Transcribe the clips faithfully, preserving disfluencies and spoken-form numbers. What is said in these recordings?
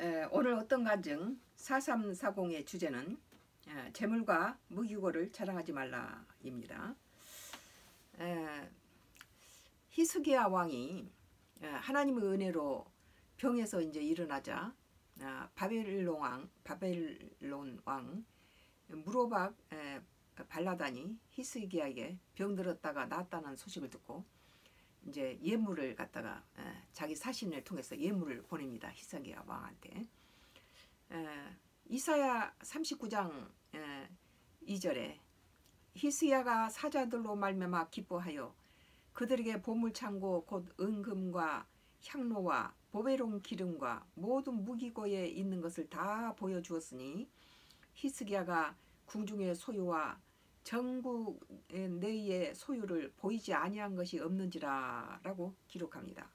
에, 오늘 어떤 간증 사삼사공의 주제는 에, 재물과 무기고를 자랑하지 말라입니다. 에, 히스기야 왕이 에, 하나님의 은혜로 병에서 이제 일어나자 아, 바벨론 왕, 바벨론 왕 무로박 에, 발라단이 히스기야에게 병들었다가 낫다는 소식을 듣고 이제 예물을 갖다가 에, 자기 사신을 통해서 예물을 보냅니다. 히스기야 왕한테. 에, 이사야 삼십구 장 에, 이 절에 히스기야가 사자들로 말미암아 기뻐하여 그들에게 보물창고 곧 은금과 향로와 보배로운 기름과 모든 무기고에 있는 것을 다 보여주었으니 히스기야가 궁중의 소유와 전국 내의 소유를 보이지 아니한 것이 없는지라 라고 기록합니다.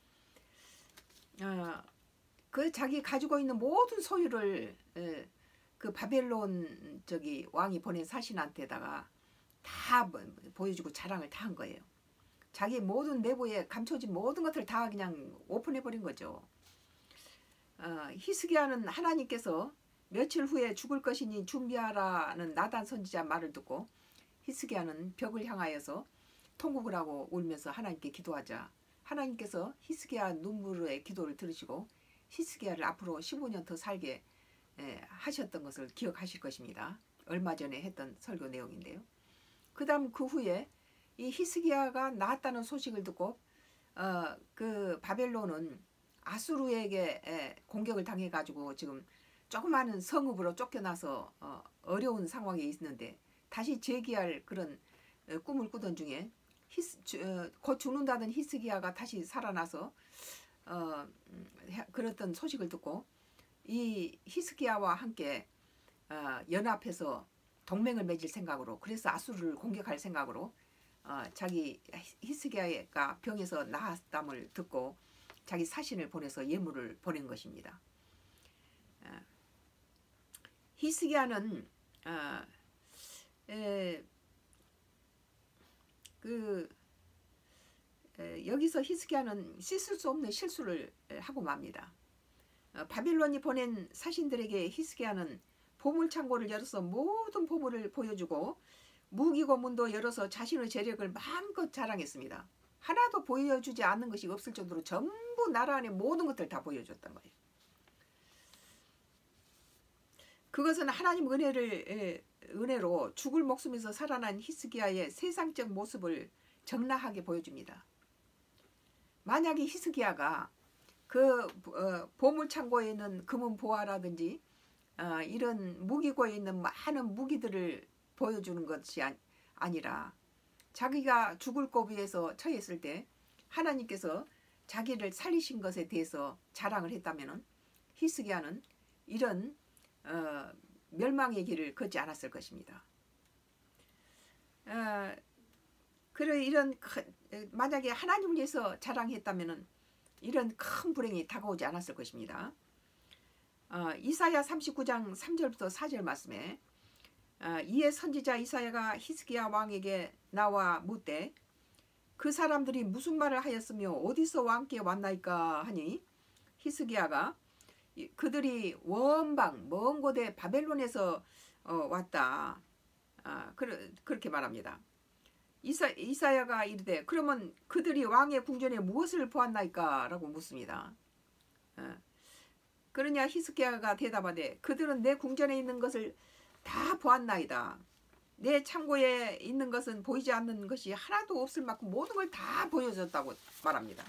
어, 그 자기 가지고 있는 모든 소유를 에, 그 바벨론 저기 왕이 보낸 사신한테다가 다 보여주고 자랑을 다 한 거예요. 자기 모든 내부에 감춰진 모든 것을 다 그냥 오픈해버린 거죠. 어, 히스기야는 하나님께서 며칠 후에 죽을 것이니 준비하라는 나단 선지자 말을 듣고 히스기야는 벽을 향하여서 통곡을 하고 울면서 하나님께 기도하자 하나님께서 히스기야 눈물의 기도를 들으시고 히스기야를 앞으로 십오 년 더 살게 에, 하셨던 것을 기억하실 것입니다. 얼마 전에 했던 설교 내용인데요. 그 다음 그 후에 이 히스기야가 나았다는 소식을 듣고 어, 그 바벨론은 아수르에게 에, 공격을 당해가지고 지금 조그마한 성읍으로 쫓겨나서 어, 어려운 상황에 있는데 다시 재기할 그런 어, 꿈을 꾸던 중에 히스, 주, 어, 곧 죽는다던 히스기야가 다시 살아나서 어, 음, 그랬던 소식을 듣고 이 히스기야와 함께 어, 연합해서 동맹을 맺을 생각으로 그래서 아수르를 공격할 생각으로 어, 자기 히스기야가 병에서 나았담을 듣고 자기 사신을 보내서 예물을 보낸 것입니다. 어, 히스기야는 어, 에, 그 에, 여기서 히스기야는 씻을 수 없는 실수를 하고 맙니다. 어, 바빌론이 보낸 사신들에게 히스기야는 보물창고를 열어서 모든 보물을 보여주고 무기고 문도 열어서 자신의 재력을 마음껏 자랑했습니다. 하나도 보여주지 않는 것이 없을 정도로 전부 나라 안의 모든 것들 다 보여줬던 거예요. 그것은 하나님 은혜를 은혜로 죽을 목숨에서 살아난 히스기야의 세상적 모습을 적나하게 보여줍니다. 만약에 히스기야가 그 어, 보물창고에 있는 금은 보화라든지 어, 이런 무기고에 있는 많은 무기들을 보여주는 것이 아니라 자기가 죽을 고비에서 처했을 때 하나님께서 자기를 살리신 것에 대해서 자랑을 했다면 히스기야는 이런 어, 멸망의 길을 걷지 않았을 것입니다. 어, 그래 이런 만약에 하나님을 위해서 자랑했다면 이런 큰 불행이 다가오지 않았을 것입니다. 어, 이사야 삼십구 장 삼 절부터 사 절 말씀에 어, 이에 선지자 이사야가 히스기야 왕에게 나와 묻되 그 사람들이 무슨 말을 하였으며 어디서 왕께 왔나이까 하니 히스기야가 그들이 원방 먼 곳에 바벨론에서 어, 왔다. 아, 그, 그렇게 말합니다. 이사, 이사야가 이르되 그러면 그들이 왕의 궁전에 무엇을 보았나이까 라고 묻습니다. 어. 그러냐 히스기야가 대답하되 그들은 내 궁전에 있는 것을 다 보았나이다. 내 창고에 있는 것은 보이지 않는 것이 하나도 없을 만큼 모든 걸 다 보여줬다고 말합니다.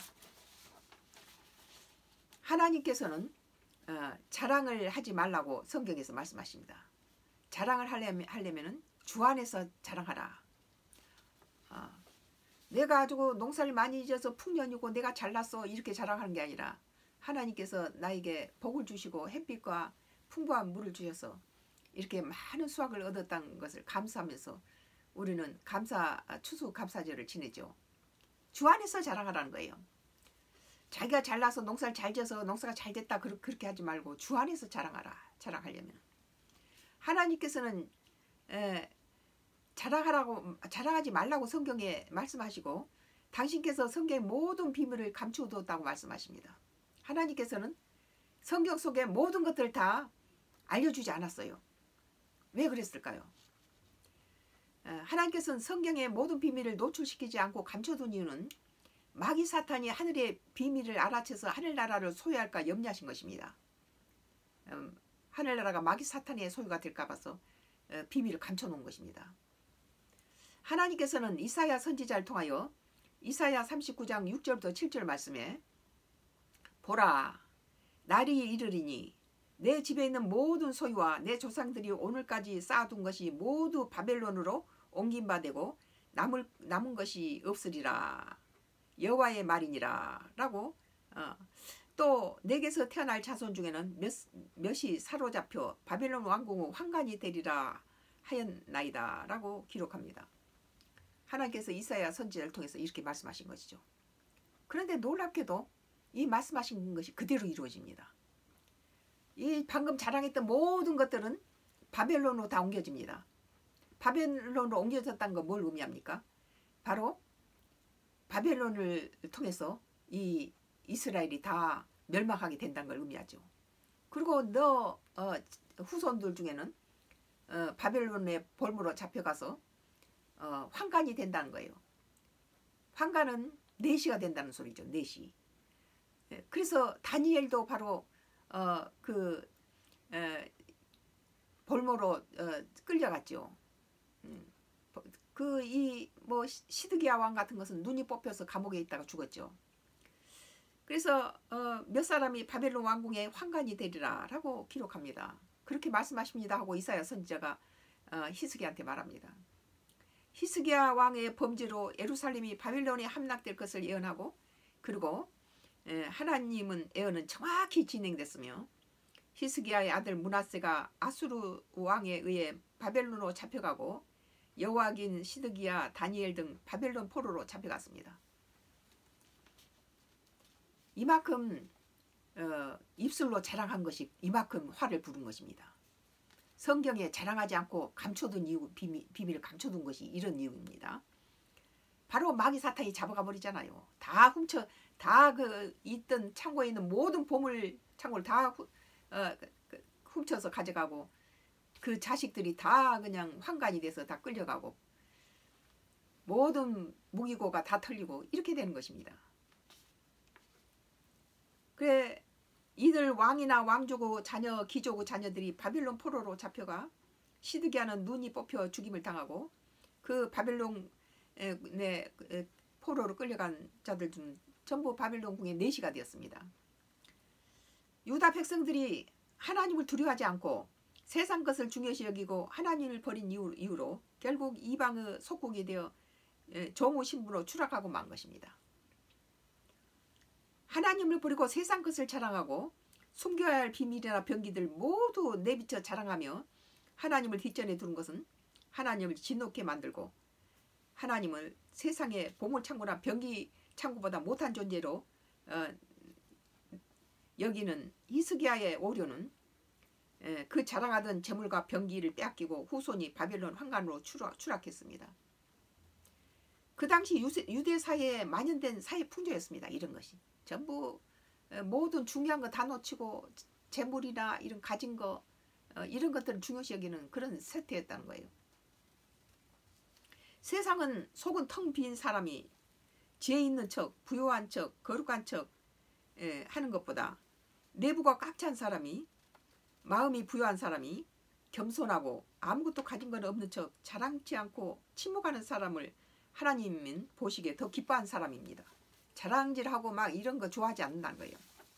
하나님께서는 어, 자랑을 하지 말라고 성경에서 말씀하십니다. 자랑을 하려면, 하려면은 주 안에서 자랑하라. 어, 내가 가지고 농사를 많이 지어서 풍년이고 내가 잘났어 이렇게 자랑하는 게 아니라 하나님께서 나에게 복을 주시고 햇빛과 풍부한 물을 주셔서 이렇게 많은 수확을 얻었다는 것을 감사하면서 우리는 감사 추수 감사절을 지내죠. 주 안에서 자랑하라는 거예요. 자기가 잘나서 농사를 잘 지어서 농사가 잘 됐다 그렇게 하지 말고 주 안에서 자랑하라. 자랑하려면 하나님께서는 에, 자랑하라고 자랑하지 말라고 성경에 말씀하시고 당신께서 성경의 모든 비밀을 감추어두었다고 말씀하십니다. 하나님께서는 성경 속의 모든 것들을 다 알려주지 않았어요. 왜 그랬을까요? 하나님께서는 성경의 모든 비밀을 노출시키지 않고 감춰둔 이유는 마귀 사탄이 하늘의 비밀을 알아채서 하늘나라를 소유할까 염려하신 것입니다. 음, 하늘나라가 마귀 사탄의 소유가 될까 봐서 어, 비밀을 감춰놓은 것입니다. 하나님께서는 이사야 선지자를 통하여 이사야 삼십구 장 육 절부터 칠 절 말씀에 보라 날이 이르리니 내 집에 있는 모든 소유와 내 조상들이 오늘까지 쌓아둔 것이 모두 바벨론으로 옮긴 바 되고 남을, 남은 것이 없으리라 여호와의 말이니라 라고 어, 또 내게서 태어날 자손 중에는 몇, 몇이 사로잡혀 바벨론 왕궁의 환관이 되리라 하였나이다 라고 기록합니다. 하나님께서 이사야 선지자를 통해서 이렇게 말씀하신 것이죠. 그런데 놀랍게도 이 말씀하신 것이 그대로 이루어집니다. 이 방금 자랑했던 모든 것들은 바벨론으로 다 옮겨집니다. 바벨론으로 옮겨졌다는 건 뭘 의미합니까? 바로 바벨론을 통해서 이 이스라엘이 다 멸망하게 된다는 걸 의미하죠. 그리고 너 어, 후손들 중에는 어, 바벨론의 볼모로 잡혀가서 어, 환관이 된다는 거예요. 환관은 내시가 된다는 소리죠. 내시. 그래서 다니엘도 바로 어, 그 에, 볼모로 어, 끌려갔죠. 음, 그 이 뭐 시드기야 왕 같은 것은 눈이 뽑혀서 감옥에 있다가 죽었죠. 그래서 어, 몇 사람이 바벨론 왕궁의 환관이 되리라 라고 기록합니다. 그렇게 말씀하십니다 하고 이사야 선지자가 어, 히스기야한테 말합니다. 히스기야 왕의 범죄로 예루살렘이 바벨론에 함락될 것을 예언하고 그리고 에, 하나님은 예언은 정확히 진행됐으며 히스기야의 아들 므낫세가 아수르 왕에 의해 바벨론으로 잡혀가고 여호와긴, 시드기야, 다니엘 등 바벨론 포로로 잡혀갔습니다. 이만큼 어, 입술로 자랑한 것이 이만큼 화를 부른 것입니다. 성경에 자랑하지 않고 감춰둔 이유, 비밀, 비밀을 감춰둔 것이 이런 이유입니다. 바로 마귀 사탄이 잡아가 버리잖아요. 다 훔쳐, 다 그 있던 창고에 있는 모든 보물 창고를 다 후, 어, 그, 훔쳐서 가져가고 그 자식들이 다 그냥 환관이 돼서 다 끌려가고 모든 무기고가 다 털리고 이렇게 되는 것입니다. 그래 이들 왕이나 왕조고 자녀 기조고 자녀들이 바벨론 포로로 잡혀가 시드기야는 눈이 뽑혀 죽임을 당하고 그 바벨론의 포로로 끌려간 자들 중 전부 바벨론 궁의 내시가 되었습니다. 유다 백성들이 하나님을 두려워하지 않고 세상 것을 중요시 여기고 하나님을 버린 이유, 이유로 결국 이방의 속국이 되어 종우 신부로 추락하고 만 것입니다. 하나님을 버리고 세상 것을 자랑하고 숨겨야 할 비밀이나 병기들 모두 내비쳐 자랑하며 하나님을 뒷전에 두는 것은 하나님을 진노케 만들고 하나님을 세상의 보물창고나 병기창고보다 못한 존재로 어, 여기는 히스기야의 오류는 에, 그 자랑하던 재물과 병기를 빼앗기고 후손이 바벨론 환관으로 추락, 추락했습니다. 그 당시 유세, 유대 사회에 만연된 사회 풍조였습니다. 이런 것이 전부 에, 모든 중요한 거 다 놓치고 재물이나 이런 가진 거 어, 이런 것들을 중요시 여기는 그런 세태였다는 거예요. 세상은 속은 텅 빈 사람이 지혜 있는 척, 부유한 척, 거룩한 척 에, 하는 것보다 내부가 꽉 찬 사람이 마음이 부유한 사람이 겸손하고 아무것도 가진 건 없는 척 자랑치 않고 침묵하는 사람을 하나님은 보시기에 더 기뻐한 사람입니다. 자랑질하고 막 이런 거 좋아하지 않는다는 거예요.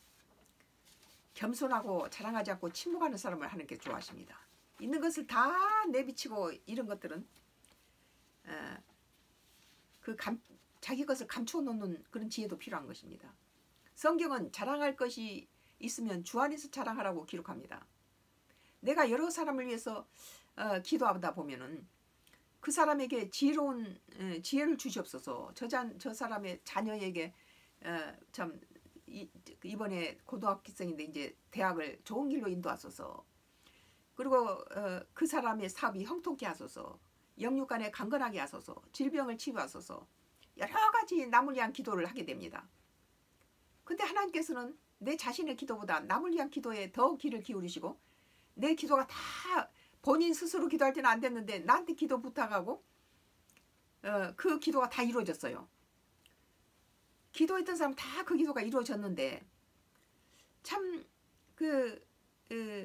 겸손하고 자랑하지 않고 침묵하는 사람을 하나님께 좋아하십니다. 있는 것을 다 내비치고 이런 것들은 어, 그 감, 자기 것을 감추어 놓는 그런 지혜도 필요한 것입니다. 성경은 자랑할 것이 있으면 주 안에서 자랑하라고 기록합니다. 내가 여러 사람을 위해서 어, 기도하다 보면은 그 사람에게 지혜로운 에, 지혜를 주시옵소서. 저, 자, 저 사람의 자녀에게 어, 참 이, 이번에 고등학생인데 이제 대학을 좋은 길로 인도하소서. 그리고 어, 그 사람의 사업이 형통케 하소서. 영육간에 강건하게 하소서. 질병을 치유하소서. 여러 가지 남을 위한 기도를 하게 됩니다. 근데 하나님께서는 내 자신의 기도보다 남을 위한 기도에 더 귀를 기울이시고 내 기도가 다 본인 스스로 기도할 때는 안 됐는데 나한테 기도 부탁하고 어, 그 기도가 다 이루어졌어요. 기도했던 사람 다 그 기도가 이루어졌는데 참 그 그,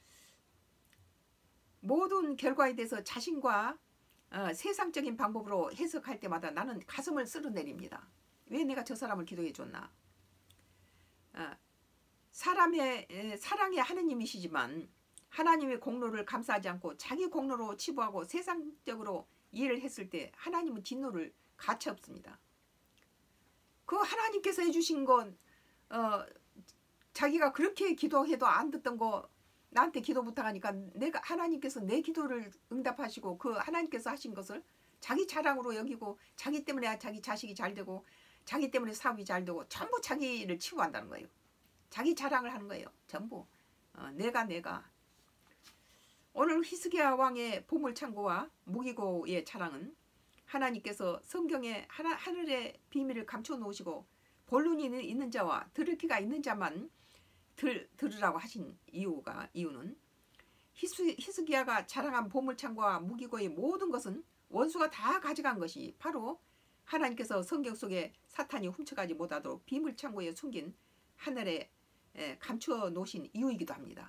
모든 결과에 대해서 자신과 어, 세상적인 방법으로 해석할 때마다 나는 가슴을 쓸어내립니다. 왜 내가 저 사람을 기도해 줬나. 어, 사람의 에, 사랑의 하느님이시지만 하나님의 공로를 감사하지 않고 자기 공로로 치부하고 세상적으로 이해를 했을 때 하나님은 진노를 가차 없습니다. 그 하나님께서 해주신 건 어, 자기가 그렇게 기도해도 안 듣던 거 나한테 기도 부탁하니까 내가 하나님께서 내 기도를 응답하시고 그 하나님께서 하신 것을 자기 자랑으로 여기고 자기 때문에 자기 자식이 잘 되고 자기 때문에 사업이 잘 되고 전부 자기를 치부한다는 거예요. 자기 자랑을 하는 거예요. 전부 어, 내가 내가 오늘 히스기야 왕의 보물창고와 무기고의 자랑은 하나님께서 성경에 하나, 하늘의 비밀을 감춰 놓으시고 본론이 있는 자와 들을 귀가 있는 자만 들, 들으라고 하신 이유가 이유는 히스, 히스기야가 자랑한 보물창고와 무기고의 모든 것은 원수가 다 가져간 것이 바로 하나님께서 성경 속에 사탄이 훔쳐가지 못하도록 비밀창고에 숨긴 하늘에 에, 감춰 놓으신 이유이기도 합니다.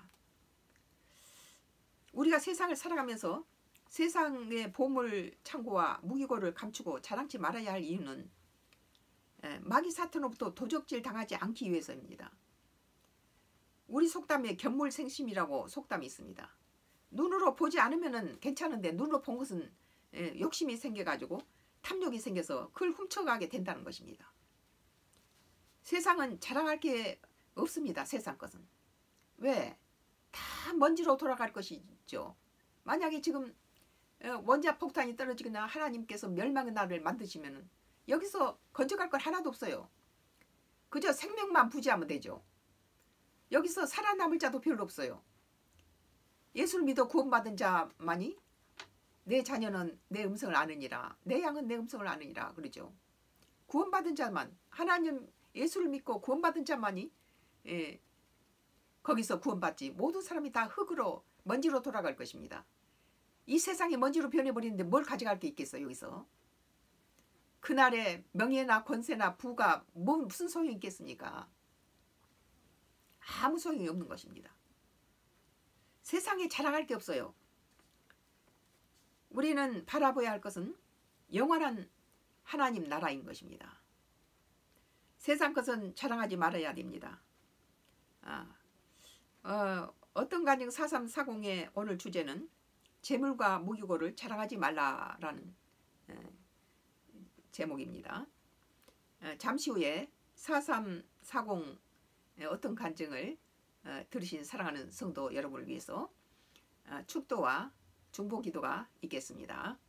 우리가 세상을 살아가면서 세상의 보물창고와 무기고를 감추고 자랑치 말아야 할 이유는 에, 마귀 사탄으로부터 도적질 당하지 않기 위해서입니다. 우리 속담에 견물생심이라고 속담이 있습니다. 눈으로 보지 않으면 괜찮은데 눈으로 본 것은 에, 욕심이 생겨가지고 탐욕이 생겨서 그걸 훔쳐가게 된다는 것입니다. 세상은 자랑할 게 없습니다. 세상 것은. 왜? 다 먼지로 돌아갈 것이죠. 만약에 지금 원자폭탄이 떨어지거나 하나님께서 멸망의 날을 만드시면 여기서 건져갈 건 하나도 없어요. 그저 생명만 부지하면 되죠. 여기서 살아남을 자도 별로 없어요. 예수를 믿어 구원받은 자만이 내 자녀는 내 음성을 아느니라 내 양은 내 음성을 아느니라 그러죠. 구원받은 자만 하나님 예수를 믿고 구원받은 자만이 예, 거기서 구원받지 모든 사람이 다 흙으로 먼지로 돌아갈 것입니다. 이 세상이 먼지로 변해버리는데 뭘 가져갈 게 있겠어요. 여기서 그날의 명예나 권세나 부가 뭐, 무슨 소용이 있겠습니까? 아무 소용이 없는 것입니다. 세상에 자랑할 게 없어요. 우리는 바라봐야 할 것은 영원한 하나님 나라인 것입니다. 세상 것은 자랑하지 말아야 됩니다. 아, 어, 어떤 간증 사삼사공의 오늘 주제는 재물과 무기고를 자랑하지 말라라는 에, 제목입니다. 에, 잠시 후에 사삼사공 어떤 간증을 어, 들으신 사랑하는 성도 여러분을 위해서 어, 축도와 중보기도가 있겠습니다.